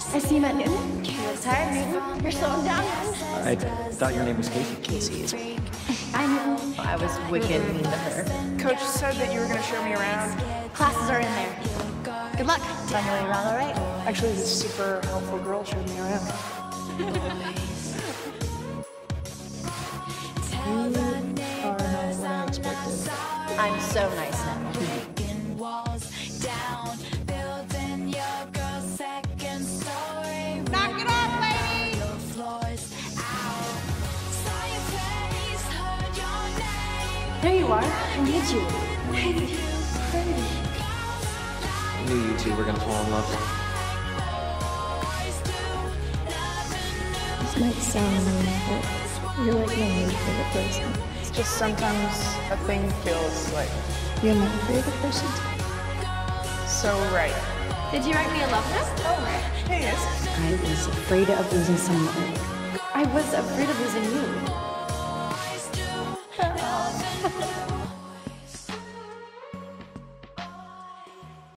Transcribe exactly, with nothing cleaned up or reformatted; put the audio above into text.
I see you met Newton. You look tired, Newton. You're slowing down. I thought your name was Casey. Casey is weak. I know. I was wicked mean to her. Coach said that you were going to show me around. Classes are in there. Good luck. Find your way around all right? Actually, this super helpful girl showed me around. You are not what I expected. I'm so nice now. Knock it off, lady! There you are. I need you. I knew you two were gonna fall in love. This might sound mean, but you're like my new favorite person. It's just sometimes a thing feels like You're my favorite person. so right. Did you write me a love note? Oh, hey, Izzie. I was afraid of losing someone. I was afraid of losing you.